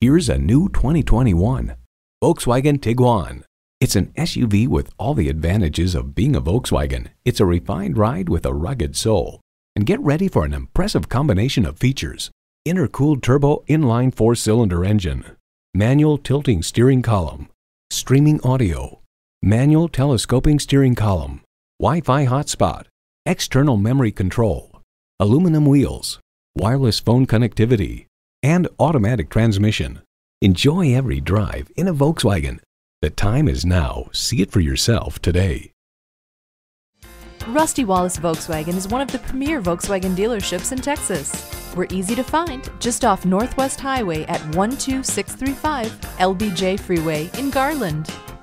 Here's a new 2021 Volkswagen Tiguan. It's an SUV with all the advantages of being a Volkswagen. It's a refined ride with a rugged soul. And get ready for an impressive combination of features. Intercooled turbo inline 4-cylinder engine, manual tilting steering column, streaming audio, manual telescoping steering column, Wi-Fi hotspot, external memory control, aluminum wheels, wireless phone connectivity, and automatic transmission. Enjoy every drive in a Volkswagen. The time is now. See it for yourself today. Rusty Wallis Volkswagen is one of the premier Volkswagen dealerships in Texas. We're easy to find just off Northwest Highway at 12635 LBJ Freeway in Garland.